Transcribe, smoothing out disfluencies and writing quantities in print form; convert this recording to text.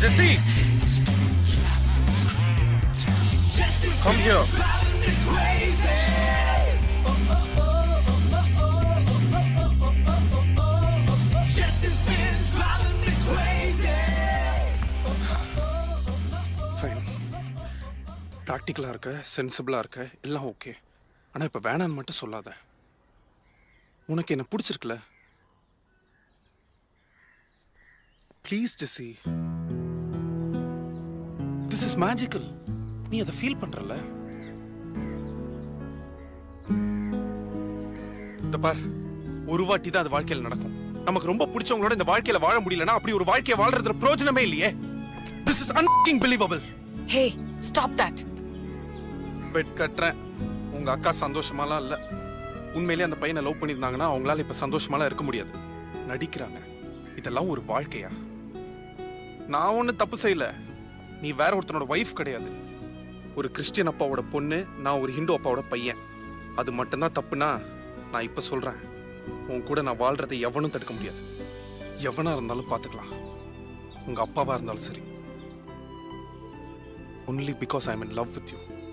Jessie! Come here. Fine. Practical இருக்க, sensible இருக்க, எல்லாம் ஓகே. ஆனா இப்ப வேணான்னு மட்டும் சொல்லாத. உனக்கு என்ன பிடிச்சிருக்குல? Please, Jessie. This is magical. நீ அதை ஃபீல் பண்றல? இந்த பார், ஒரு வாட்டி தான் அது வாழ்க்கையில நடக்கும். நமக்கு ரொம்ப பிடிச்சவங்களோட இந்த வாழ்க்கையில வாழ முடியலனா அப்படி ஒரு வாழ்க்கையை வாழ்றதுல பிரயோஜனமே இல்லையே. This is unbelievable. Hey, stop that. Bet கட்றேன். உங்க அக்கா சந்தோஷமாலாம் இல்ல. உண்மையிலேயே அந்த பையனை லவ் பண்ணிருந்தாங்கன்னா அவங்களால இப்ப சந்தோஷமாலாம் இருக்க முடியாது. நடிக்கிறாங்க. இதெல்லாம் ஒரு வாழ்க்கையா? நான் ஒன்னும் தப்பு செய்யல. நீ வேற ஒருத்தனோட வைஃப் கிடையாது. ஒரு கிறிஸ்டியன் அப்பாவோட பொண்ணு, நான் ஒரு ஹிந்து அப்பாவோட பையன். அது மட்டும்தான் தப்புனா நான் இப்ப சொல்றேன். உன் கூட நான் வாழ்றதை எவனும் தடுக்க முடியாது. எவனா இருந்தாலும் பாத்துக்கலாம். உங்க அப்பாவா இருந்தாலும் சரி. Only because I'm in love with you.